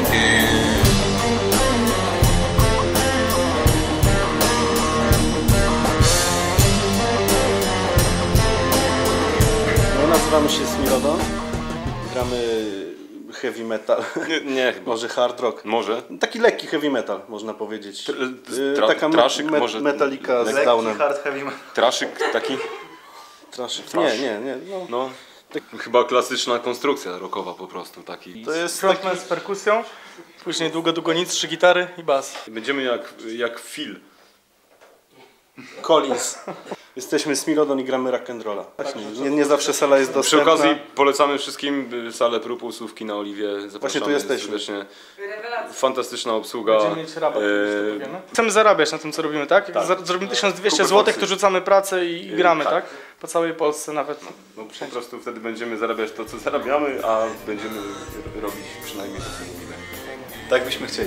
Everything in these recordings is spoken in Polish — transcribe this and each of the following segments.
No, nazywamy się Smilodon. Gramy heavy metal. Nie chyba. Może hard rock. Może. Taki lekki heavy metal, można powiedzieć. Taka traszyk może. Metallica z Lekki downem. hard heavy metal. Traszyk taki. Traszyk. Trash. Nie. No. Chyba klasyczna konstrukcja rockowa po prostu. Taki. To jest Frontman z perkusją, później długo nic, 3 gitary i bas. Będziemy jak Phil. Collins. Jesteśmy Smilodon i gramy rock'n'rolla. Nie zawsze sala jest dostępna. Przy okazji polecamy wszystkim salę prób Usłówki na Oliwie. Zapraszamy. Właśnie tu jesteśmy. Serdecznie. Fantastyczna obsługa. Będziemy mieć rabat, powiemy. Chcemy zarabiać na tym, co robimy, tak? Jak zrobimy 1200 zł, to rzucamy pracę i gramy, tak? Po całej Polsce nawet. No, po prostu wtedy będziemy zarabiać to, co zarabiamy, a będziemy robić przynajmniej to, co mówimy. Tak byśmy chcieli.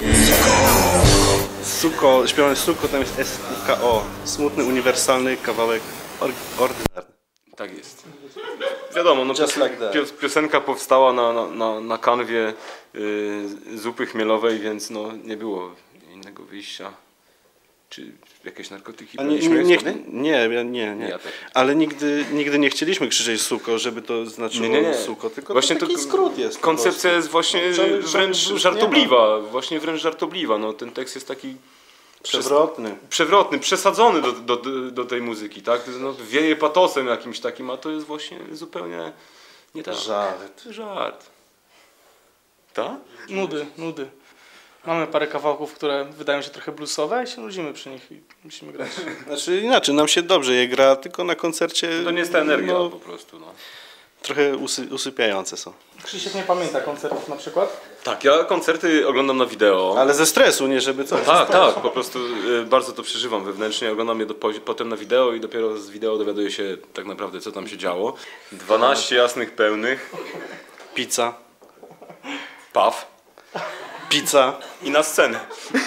Suko, śpiewamy Suko, tam jest SUKO. Smutny, uniwersalny kawałek ordynarny. Tak jest. Wiadomo, no, Just like that. piosenka powstała na kanwie zupy chmielowej, więc no, nie było innego wyjścia. Czy jakieś narkotyki Nie. Ja też. Ale nigdy nie chcieliśmy krzyczeć Suko, żeby to znaczyło Nie. Suko, tylko właśnie to taki skrót jest. Koncepcja jest właśnie wręcz żartobliwa. Właśnie wręcz żartobliwa. No, ten tekst jest taki przewrotny, przesadzony do tej muzyki, tak? No, wieje patosem jakimś takim, a to jest właśnie zupełnie nie tak. Żart. Tak? Nudy. Mamy parę kawałków, które wydają się trochę bluesowe i się nudzimy przy nich i musimy grać. Znaczy inaczej, nam się dobrze je gra, tylko na koncercie... To nie jest ta energia po prostu. No. Trochę usypiające są. Krzysiek nie pamięta koncertów na przykład? Tak, ja koncerty oglądam na wideo. Ale ze stresu, nie żeby coś. Tak, po prostu bardzo to przeżywam wewnętrznie, oglądam je potem na wideo i dopiero z wideo dowiaduję się tak naprawdę, co tam się działo. 12 jasnych pełnych, Pizza. paw Pizza. i na scenę.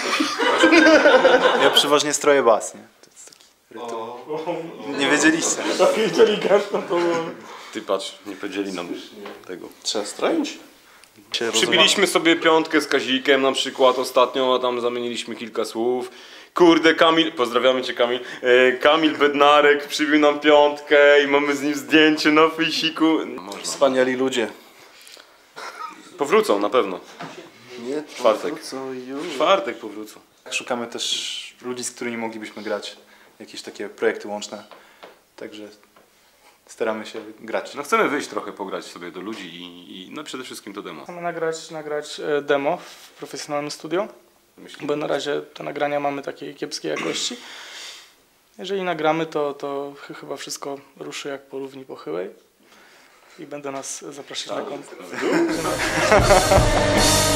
Ja przeważnie stroję bas, nie? To jest taki rytuał. Nie wiedzieliście. Inteligentno to było. Ty patrz, nie powiedzieli nam tego. Trzeba stroić? Przybiliśmy sobie piątkę z Kazikiem na przykład ostatnio, a tam zamieniliśmy kilka słów. Kurde, Kamil, pozdrawiamy cię Kamil, Kamil Bednarek przybił nam piątkę i mamy z nim zdjęcie na fejsiku. Wspaniali ludzie. Powrócą na pewno. Nie, Czwartek. już. Czwartek powrócą. Szukamy też ludzi, z którymi moglibyśmy grać. Jakieś takie projekty łączne. Także staramy się grać. No chcemy wyjść trochę, pograć sobie do ludzi i no przede wszystkim to demo. Chcemy nagrać demo w profesjonalnym studio, bo na razie te nagrania mamy takiej kiepskiej jakości. Jeżeli nagramy, to chyba wszystko ruszy jak po równi pochyłej i będę nas zapraszać na koncert.